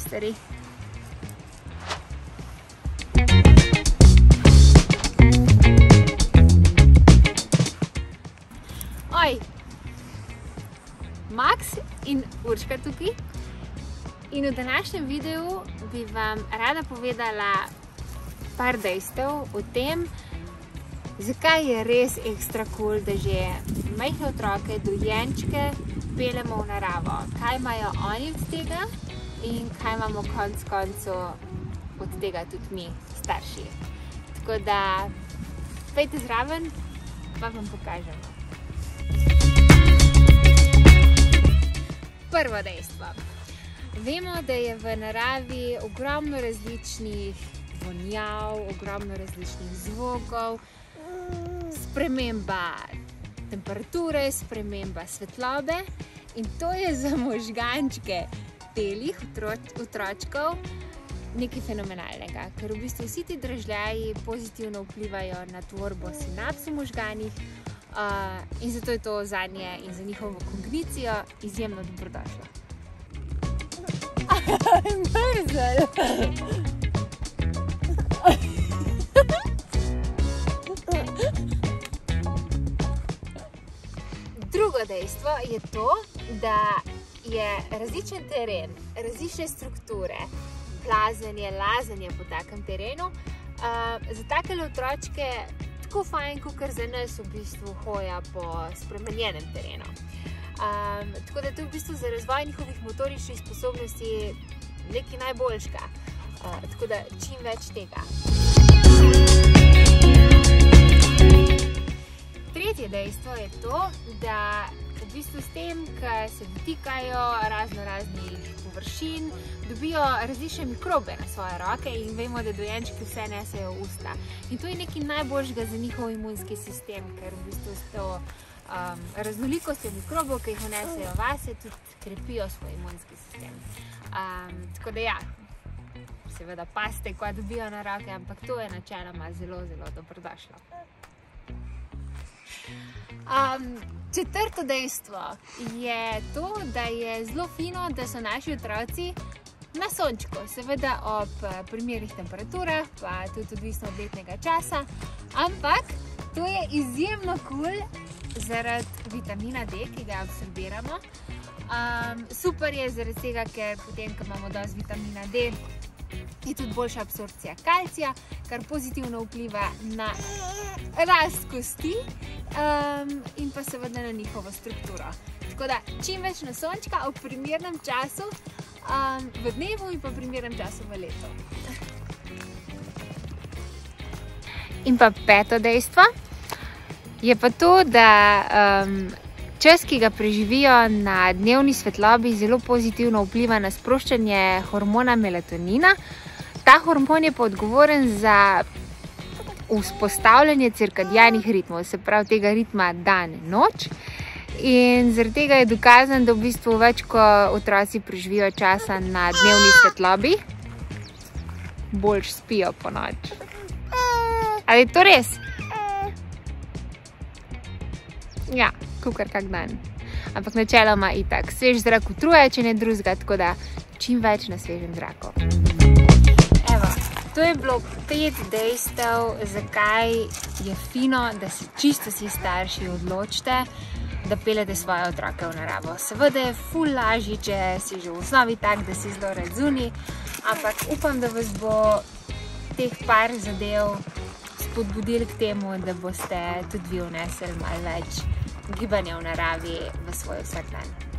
stvari. Oj, Max in Urška tukaj. In v današnjem videu bi vam rada povedala par dejstev o tem, zakaj je res ekstra cool, da že majhne otroke, dojenčke peljemo v naravo. Kaj imajo oni od tega in kaj imamo konec koncev od tega tudi mi, starši. Tako da, pejte zraven, pa vam pokažemo. Prvo dejstvo. Vemo, da je v naravi ogromno različnih vonjav, ogromno različnih zvokov, sprememba temperature, sprememba svetlobe in to je za možgančke belih otročkov nekaj fenomenalnega, ker v bistvu vsi ti dražljaji pozitivno vplivajo na tvorbo sinaps v možganih in zato je to zanje in za njihovo kognicijo izjemno dobrodošlo. Mrzel! Drugo dejstvo je to, da je različen teren, različne strukture, plazenje, lazenje po takem terenu, za takele otročke tako fajn, kakor za nas v bistvu hoja po spremenjenem terenu. Tako da to je v bistvu za razvoj njihovih motoričnih sposobnosti nekaj najboljšega. Tako da čim več tega. Tretje dejstvo je to, da v bistvu s tem, ko se dotikajo raznih površin, dobijo različne mikrobe na svoje roke in vemo, da dojenčki vse nesejo v usta. In to je nekaj najboljšega za njihov imunski sistem, ker v bistvu s to raznolikostjo mikrobov, ki jih vnesejo vase, tudi krepijo svoj imunski sistem. Tako da ja, seveda pazite, ko dobijo na roke, ampak to je načeloma zelo dobrodošlo. Četrto dejstvo je to, da je zelo fino, da so naši otroci na sončku, seveda ob primernih temperaturah, pa tudi odvisno od letnega časa, ampak to je izjemno cool zaradi vitamina D, ki ga absorbiramo. Super je zaradi tega, ker potem, ko imamo dosti vitamina D, je tudi boljša absorpcija kalcija, kar pozitivno vpliva na rast kosti in pa seveda na njihovo strukturo. Tako da čim več na sončka ob primernem času v dnevu in pa primernem času v letu. In pa peto dejstvo je pa to, da čas, ki ga preživijo na dnevni svetlobi, zelo pozitivno vpliva na sproščanje hormona melatonina. Ta hormon je pa odgovoren za vzpostavljanje cirkadianih ritmov, se pravi tega ritma dan-noč. In zaradi tega je dokazano, da v bistvu več, ko otroci preživijo časa na dnevni svetlobi, boljš spijo po noč. Ali je to res? Ja, kakor kak dan. Ampak načeloma itak. Svež zrak utruje, če ne drugega, tako da čim več na svežem zraku. Evo, to je bilo 5 dejstev, zakaj je fino, da se čisto vsi starši odločite, da peljete svoje otroke v naravo. Seveda je ful lažji, če si že v osnovi tak, da si zelo rad zunaj, ampak upam, da vas bo teh par zadev spodbudili k temu, da boste tudi vi vnesli malo več gibanja v naravi v svoj vsakdan.